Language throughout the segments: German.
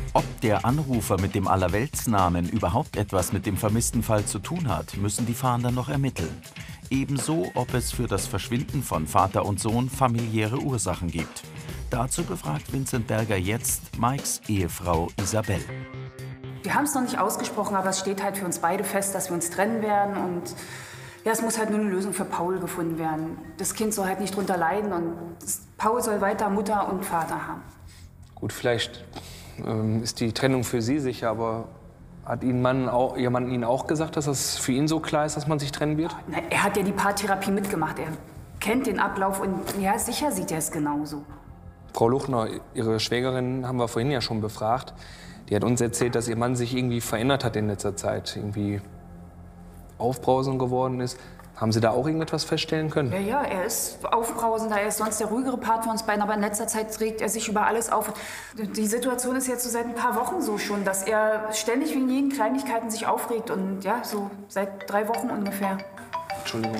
Ob der Anrufer mit dem Allerweltsnamen überhaupt etwas mit dem vermissten Fall zu tun hat, müssen die Fahnder noch ermitteln. Ebenso, ob es für das Verschwinden von Vater und Sohn familiäre Ursachen gibt. Dazu befragt Vincent Berger jetzt Mikes Ehefrau Isabel. Wir haben es noch nicht ausgesprochen, aber es steht halt für uns beide fest, dass wir uns trennen werden. Und ja, es muss halt nur eine Lösung für Paul gefunden werden. Das Kind soll halt nicht drunter leiden und Paul soll weiter Mutter und Vater haben. Gut, vielleicht ist die Trennung für Sie sicher, aber hat Ihr Mann Ihnen auch gesagt, dass das für ihn so klar ist, dass man sich trennen wird? Na, er hat ja die Paartherapie mitgemacht. Er kennt den Ablauf und ja, sicher sieht er es genauso. Frau Luchner, Ihre Schwägerin haben wir vorhin ja schon befragt. Die hat uns erzählt, dass Ihr Mann sich irgendwie verändert hat in letzter Zeit, irgendwie aufbrausend geworden ist. Haben Sie da auch irgendetwas feststellen können? Ja, er ist aufbrausender, er ist sonst der ruhigere Part von uns beiden, aber in letzter Zeit regt er sich über alles auf. Die Situation ist jetzt so seit ein paar Wochen so schon, dass er ständig wegen jeden Kleinigkeiten sich aufregt und ja, so seit 3 Wochen ungefähr. Entschuldigung.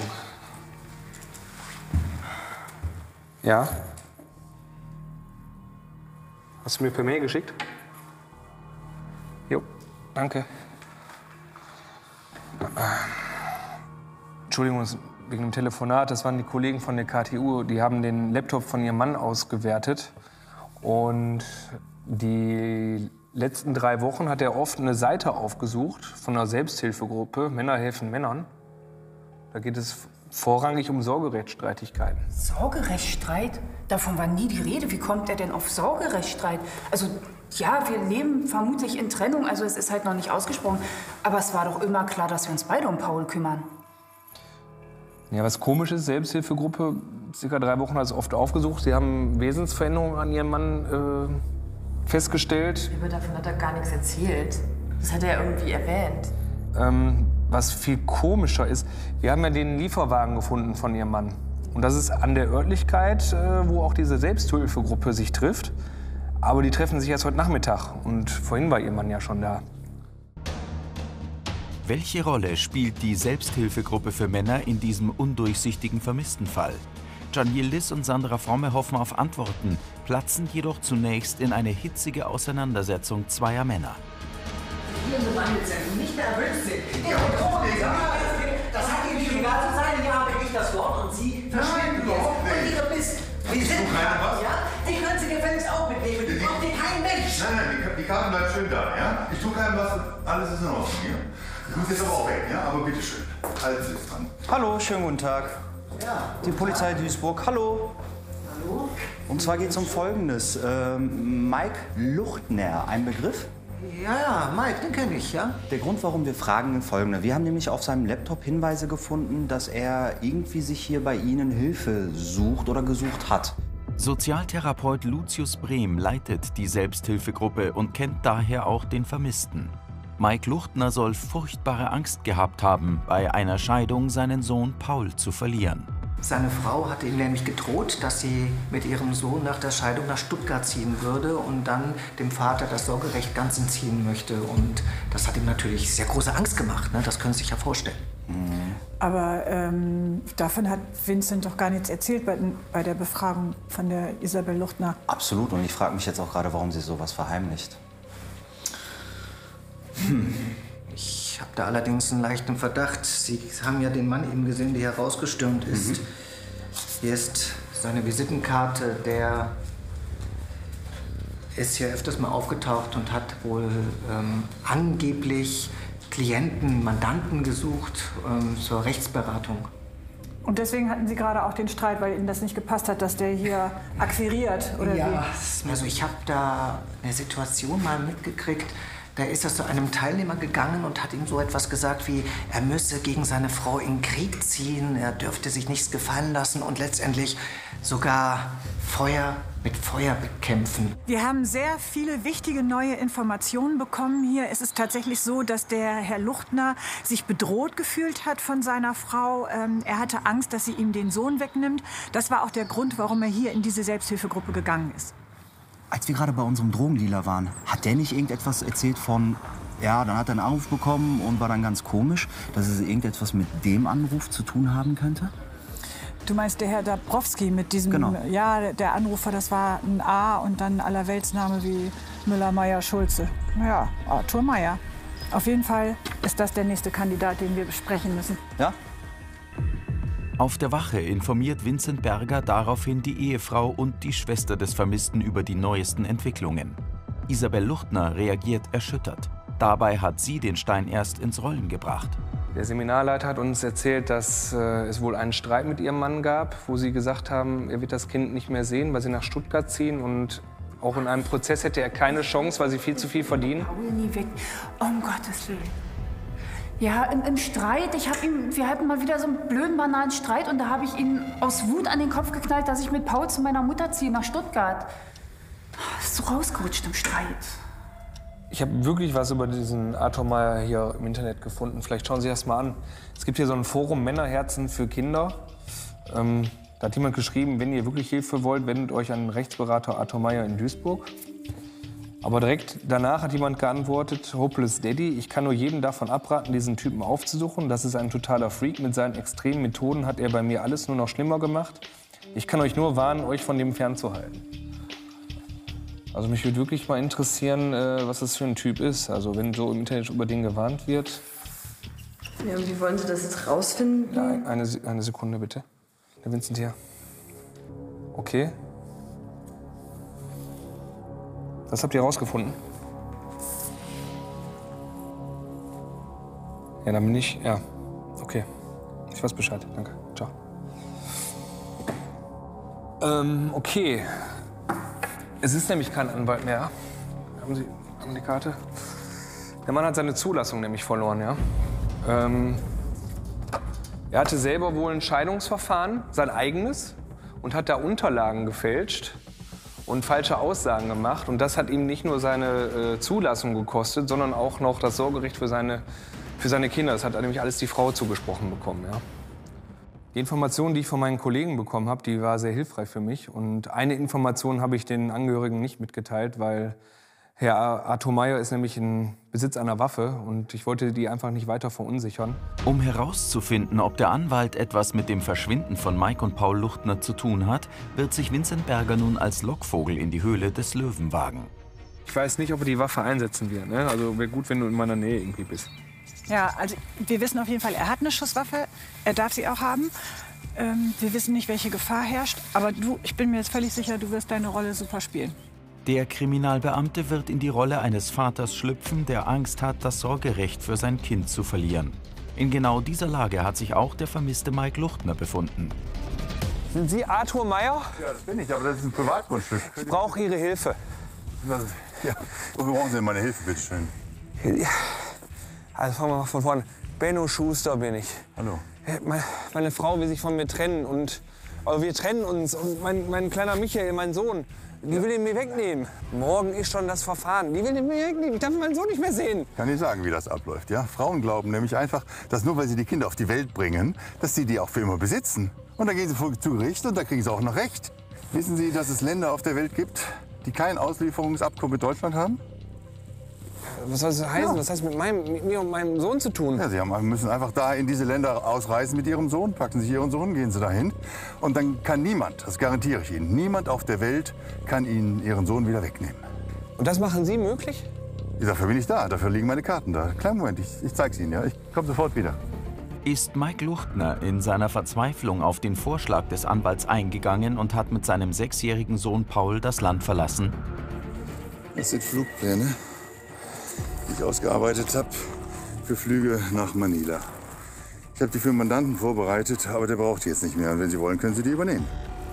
Ja? Hast du mir per Mail geschickt? Jo, danke. Entschuldigung, wegen dem Telefonat, das waren die Kollegen von der KTU, die haben den Laptop von ihrem Mann ausgewertet. Und die letzten 3 Wochen hat er oft eine Seite aufgesucht von einer Selbsthilfegruppe, Männer helfen Männern. Da geht es vorrangig um Sorgerechtsstreitigkeiten. Sorgerechtsstreit? Davon war nie die Rede. Wie kommt er denn auf Sorgerechtsstreit? Also, ja, wir leben vermutlich in Trennung, also es ist halt noch nicht ausgesprochen. Aber es war doch immer klar, dass wir uns beide um Paul kümmern. Ja, was komisch ist, Selbsthilfegruppe, circa 3 Wochen hat es oft aufgesucht. Sie haben Wesensveränderungen an ihrem Mann festgestellt. Aber davon hat er gar nichts erzählt. Das hat er irgendwie erwähnt. Was viel komischer ist, wir haben ja den Lieferwagen gefunden von ihrem Mann. Und das ist an der Örtlichkeit, wo auch diese Selbsthilfegruppe sich trifft. Aber die treffen sich erst heute Nachmittag. Und vorhin war ihr Mann ja schon da. Welche Rolle spielt die Selbsthilfegruppe für Männer in diesem undurchsichtigen Vermisstenfall? Can Yildiz und Sandra Fromme hoffen auf Antworten, platzen jedoch zunächst in eine hitzige Auseinandersetzung zweier Männer. Hier im Behandlungszentrum nicht mehr erwünscht sind. Die Chronik, das hat Ihnen schon gar zu sein. Hier habe ich das Wort und Sie verschwinden jetzt. Und Ihre Mist. Sie sind was? Ja? Die können Sie gefälligst auch mitnehmen. Die braucht hier kein Mensch. Nein, die Karte bleibt schön da, ja? Ich tue keinem was, alles ist in Ordnung hier. Du musst jetzt aber auch weg, ja? Aber bitteschön. Alles ist dran. Hallo, schönen guten Tag. Ja. Die Polizei Duisburg, hallo. Hallo? Und zwar geht es um Folgendes. Mike Luchtner, ein Begriff? Ja, Mike, den kenne ich, ja. Der Grund, warum wir fragen, ist folgender. Wir haben nämlich auf seinem Laptop Hinweise gefunden, dass er irgendwie sich hier bei Ihnen Hilfe sucht oder gesucht hat. Sozialtherapeut Lucius Brehm leitet die Selbsthilfegruppe und kennt daher auch den Vermissten. Mike Luchtner soll furchtbare Angst gehabt haben, bei einer Scheidung seinen Sohn Paul zu verlieren. Seine Frau hatte ihm nämlich gedroht, dass sie mit ihrem Sohn nach der Scheidung nach Stuttgart ziehen würde und dann dem Vater das Sorgerecht ganz entziehen möchte. Und das hat ihm natürlich sehr große Angst gemacht, ne? Das können Sie sich ja vorstellen. Aber davon hat Vincent doch gar nichts erzählt bei der Befragung von der Isabel Luchtner. Absolut. Und ich frage mich jetzt auch gerade, warum sie sowas verheimlicht. Ich habe da allerdings einen leichten Verdacht. Sie haben ja den Mann eben gesehen, der hier rausgestürmt ist. Hier ist seine Visitenkarte. Der ist hier öfters mal aufgetaucht und hat wohl angeblich Klienten, Mandanten gesucht zur Rechtsberatung. Und deswegen hatten Sie gerade auch den Streit, weil Ihnen das nicht gepasst hat, dass der hier akquiriert, oder ja, wie? Also ich habe da eine Situation mal mitgekriegt. Da ist er zu einem Teilnehmer gegangen und hat ihm so etwas gesagt wie, er müsse gegen seine Frau in den Krieg ziehen, er dürfte sich nichts gefallen lassen und letztendlich sogar Feuer mit Feuer bekämpfen. Wir haben sehr viele wichtige neue Informationen bekommen hier. Es ist tatsächlich so, dass der Herr Luchtner sich bedroht gefühlt hat von seiner Frau. Er hatte Angst, dass sie ihm den Sohn wegnimmt. Das war auch der Grund, warum er hier in diese Selbsthilfegruppe gegangen ist. Als wir gerade bei unserem Drogendealer waren, hat der nicht irgendetwas erzählt von, ja, dann hat er einen Anruf bekommen und war dann ganz komisch, dass es irgendetwas mit dem Anruf zu tun haben könnte? Du meinst der Herr Dabrowski mit diesem, genau. Ja, der Anrufer, das war ein A und dann Allerweltsname wie Müller, Meier, Schulze. Ja, Arthur Meier. Auf jeden Fall ist das der nächste Kandidat, den wir besprechen müssen. Ja? Auf der Wache informiert Vincent Berger daraufhin die Ehefrau und die Schwester des Vermissten über die neuesten Entwicklungen. Isabel Luchtner reagiert erschüttert. Dabei hat sie den Stein erst ins Rollen gebracht. Der Seminarleiter hat uns erzählt, dass es wohl einen Streit mit ihrem Mann gab, wo sie gesagt haben, er wird das Kind nicht mehr sehen, weil sie nach Stuttgart ziehen. Und auch in einem Prozess hätte er keine Chance, weil sie viel zu viel verdienen. Paul nie weg. Um Gottes Willen. Ja, im Streit. Wir hatten mal wieder so einen blöden, banalen Streit. Und da habe ich ihn aus Wut an den Kopf geknallt, dass ich mit Paul zu meiner Mutter ziehe, nach Stuttgart. Ist so rausgerutscht im Streit. Ich habe wirklich was über diesen Arthur Meier hier im Internet gefunden. Vielleicht schauen Sie das mal an. Es gibt hier so ein Forum Männerherzen für Kinder. Da hat jemand geschrieben, wenn ihr wirklich Hilfe wollt, wendet euch an den Rechtsberater Arthur Meier in Duisburg. Aber direkt danach hat jemand geantwortet, Hopeless Daddy, ich kann nur jedem davon abraten, diesen Typen aufzusuchen. Das ist ein totaler Freak. Mit seinen extremen Methoden hat er bei mir alles nur noch schlimmer gemacht. Ich kann euch nur warnen, euch von dem fernzuhalten. Also mich würde wirklich mal interessieren, was das für ein Typ ist. Also wenn so im Internet über den gewarnt wird. Ja, und wie wollen Sie das jetzt rausfinden? Ja, eine Sekunde bitte. Der Vincent hier. Okay. Das habt ihr rausgefunden? Ja, dann bin ich. Ja, okay. Ich weiß Bescheid. Danke. Ciao. Okay. Es ist nämlich kein Anwalt mehr. Haben Sie die Karte? Der Mann hat seine Zulassung nämlich verloren, ja. Er hatte selber wohl ein Scheidungsverfahren, sein eigenes, und hat da Unterlagen gefälscht und falsche Aussagen gemacht. Und das hat ihm nicht nur seine Zulassung gekostet, sondern auch noch das Sorgerecht für seine Kinder. Das hat nämlich alles die Frau zugesprochen bekommen, ja. Die Information, die ich von meinen Kollegen bekommen habe, die war sehr hilfreich für mich. Und eine Information habe ich den Angehörigen nicht mitgeteilt, weil Herr Arthur Meier ist nämlich in Besitz einer Waffe und ich wollte die einfach nicht weiter verunsichern. Um herauszufinden, ob der Anwalt etwas mit dem Verschwinden von Mike und Paul Luchtner zu tun hat, wird sich Vincent Berger nun als Lockvogel in die Höhle des Löwen wagen. Ich weiß nicht, ob er die Waffe einsetzen wird, ne? Also wäre gut, wenn du in meiner Nähe irgendwie bist. Ja, also wir wissen auf jeden Fall, er hat eine Schusswaffe. Er darf sie auch haben. Wir wissen nicht, welche Gefahr herrscht. Aber ich bin mir jetzt völlig sicher, du wirst deine Rolle super spielen. Der Kriminalbeamte wird in die Rolle eines Vaters schlüpfen, der Angst hat, das Sorgerecht für sein Kind zu verlieren. In genau dieser Lage hat sich auch der vermisste Mike Luchtner befunden. Sind Sie Arthur Meier? Ja, das bin ich, aber das ist ein Privatgrundstück. Ich brauche Ihre Hilfe. Ja, wofür brauchen Sie denn meine Hilfe, bitteschön? Ja. Also fangen wir mal von vorne. Benno Schuster bin ich. Hallo. Meine Frau will sich von mir trennen aber wir trennen uns und mein kleiner Michael, mein Sohn, die will ihn mir wegnehmen. Morgen ist schon das Verfahren. Die will ihn mir wegnehmen. Ich darf meinen Sohn nicht mehr sehen. Ich kann Ihnen sagen, wie das abläuft. Ja? Frauen glauben nämlich einfach, dass nur weil sie die Kinder auf die Welt bringen, dass sie die auch für immer besitzen. Und dann gehen sie vor Gericht und da kriegen sie auch noch Recht. Wissen Sie, dass es Länder auf der Welt gibt, die kein Auslieferungsabkommen mit Deutschland haben? Was soll das heißen? Was hat das mit mir und meinem Sohn zu tun? Ja, Sie müssen einfach da in diese Länder ausreisen mit Ihrem Sohn. Packen Sie Ihren Sohn, gehen Sie dahin. Und dann kann niemand, das garantiere ich Ihnen, niemand auf der Welt kann Ihnen Ihren Sohn wieder wegnehmen. Und das machen Sie möglich? Dafür bin ich da. Dafür liegen meine Karten da. Kleinen Moment, ich zeige es Ihnen. Ja? Ich komme sofort wieder. Ist Mike Luchtner in seiner Verzweiflung auf den Vorschlag des Anwalts eingegangen und hat mit seinem 6-jährigen Sohn Paul das Land verlassen? Das sind Flugpläne, die ich ausgearbeitet habe für Flüge nach Manila. Ich habe die für den Mandanten vorbereitet, aber der braucht die jetzt nicht mehr. Und wenn Sie wollen, können Sie die übernehmen.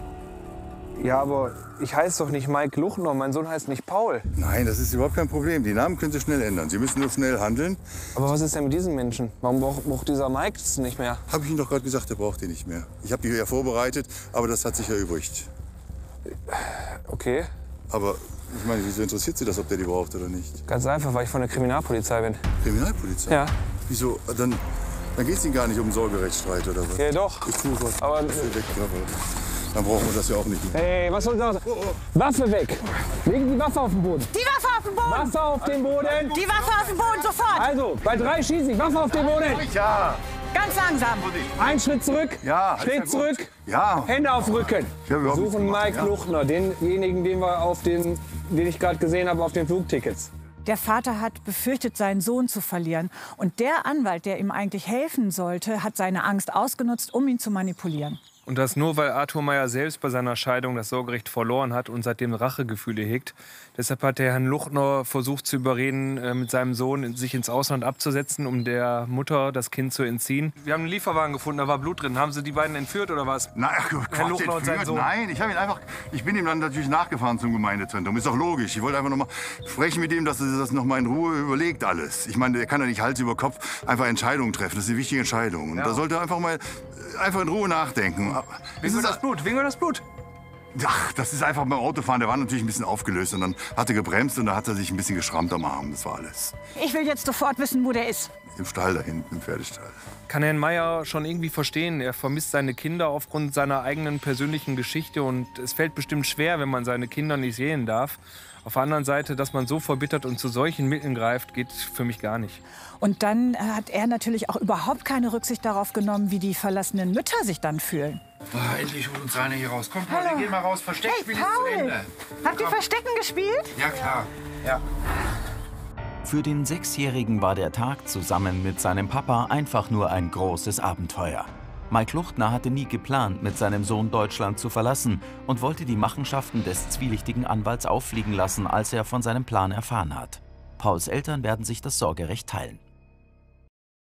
Ja, aber ich heiße doch nicht Mike Luchtner, mein Sohn heißt nicht Paul. Nein, das ist überhaupt kein Problem. Die Namen können Sie schnell ändern. Sie müssen nur schnell handeln. Aber was ist denn mit diesen Menschen? Warum braucht dieser Mike es nicht mehr? Habe ich Ihnen doch gerade gesagt, der braucht die nicht mehr. Ich habe die ja vorbereitet, aber das hat sich erübrigt. Okay. Aber ich meine, wieso interessiert Sie das, ob der die braucht oder nicht? Ganz einfach, weil ich von der Kriminalpolizei bin. Kriminalpolizei? Ja. Wieso? Dann geht es Ihnen gar nicht um einen Sorgerechtsstreit oder was? Ja, doch. Ich tue was. Aber dann brauchen wir das ja auch nicht mehr. Hey, was soll das? Waffe weg! Legen die Waffe auf den Boden! Die Waffe auf den Boden! Waffe auf den Boden! Die Waffe auf den Boden, sofort! Also, bei 3 schieße ich. Waffe auf den Boden! Ja! Ganz langsam! Ein Schritt zurück! Ja! Schritt zurück! Ja! Hände auf Rücken! Ja, wir Suchen Mike Luchtner, denjenigen, den wir auf den den ich gerade gesehen habe auf den Flugtickets. Der Vater hat befürchtet, seinen Sohn zu verlieren. Und der Anwalt, der ihm eigentlich helfen sollte, hat seine Angst ausgenutzt, um ihn zu manipulieren. Und das nur, weil Arthur Meier selbst bei seiner Scheidung das Sorgerecht verloren hat und seitdem Rachegefühle hegt. Deshalb hat der Herrn Luchtner versucht zu überreden, mit seinem Sohn sich ins Ausland abzusetzen, um der Mutter das Kind zu entziehen. Wir haben einen Lieferwagen gefunden, da war Blut drin. Haben Sie die beiden entführt oder was? Nein, Herr Luchtner und sein Sohn? Nein, ich bin ihm dann natürlich nachgefahren zum Gemeindezentrum. Ist doch logisch. Ich wollte einfach noch mal sprechen mit ihm, dass er das noch mal in Ruhe überlegt alles. Ich meine, der kann ja nicht Hals über Kopf einfach Entscheidungen treffen. Das ist eine wichtige Entscheidung. Und da sollte er einfach mal in Ruhe nachdenken. Wegen das Blut, wegen das Blut. Ach, das ist einfach beim Autofahren. Der war natürlich ein bisschen aufgelöst und dann hat er gebremst und da hat er sich ein bisschen geschrammt am Arm. Das war alles. Ich will jetzt sofort wissen, wo der ist. Im Stall da hinten, im Pferdestall. Kann Herrn Meier schon irgendwie verstehen. Er vermisst seine Kinder aufgrund seiner eigenen persönlichen Geschichte und es fällt bestimmt schwer, wenn man seine Kinder nicht sehen darf. Auf der anderen Seite, dass man so verbittert und zu solchen Mitteln greift, geht für mich gar nicht. Und dann hat er natürlich auch überhaupt keine Rücksicht darauf genommen, wie die verlassenen Mütter sich dann fühlen. Oh, endlich holt uns Rainer hier raus. Kommt, Paul, geh mal raus. Versteckspiel ist zu Ende. Habt ihr Verstecken gespielt? Ja, klar. Ja. Für den 6-Jährigen war der Tag zusammen mit seinem Papa einfach nur ein großes Abenteuer. Mike Luchtner hatte nie geplant, mit seinem Sohn Deutschland zu verlassen und wollte die Machenschaften des zwielichtigen Anwalts auffliegen lassen, als er von seinem Plan erfahren hat. Pauls Eltern werden sich das Sorgerecht teilen.